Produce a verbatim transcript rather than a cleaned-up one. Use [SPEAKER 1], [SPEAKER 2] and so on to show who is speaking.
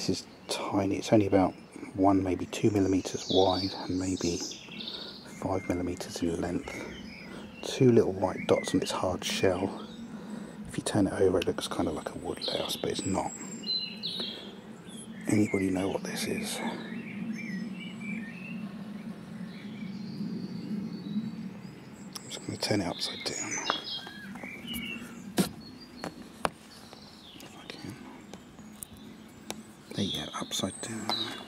[SPEAKER 1] This is tiny. It's only about one, maybe two millimeters wide, and maybe five millimeters in length. Two little white dots on its hard shell. If you turn it over, it looks kind of like a woodlouse, but it's not. Anybody know what this is? I'm just going to turn it upside down. If I can. There you go, upside down.